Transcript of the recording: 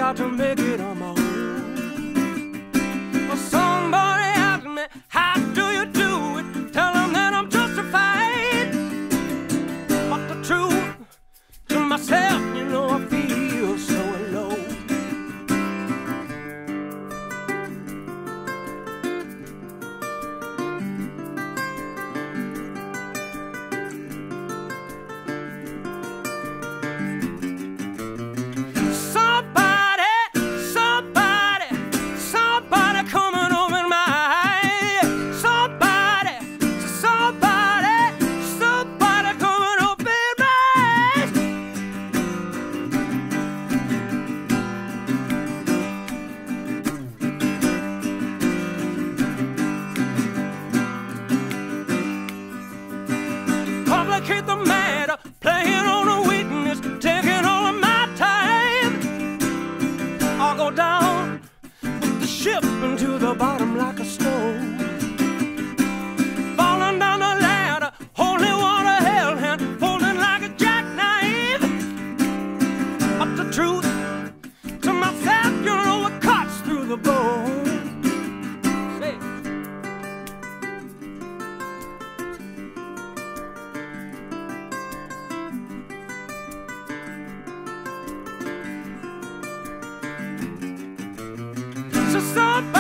got to make it on my own. Well, somebody asked me, how do you do it? Tell them that I'm justified. But the truth to myself, you know, I feel so alone. Complicate the matter, playing on a weakness, taking all of my time. I'll go down with the ship into the bottom like a stone. Falling down the ladder, holy water held hand, folding like a jackknife. But the truth to myself, you know, it cuts through the bone. Say. So somebody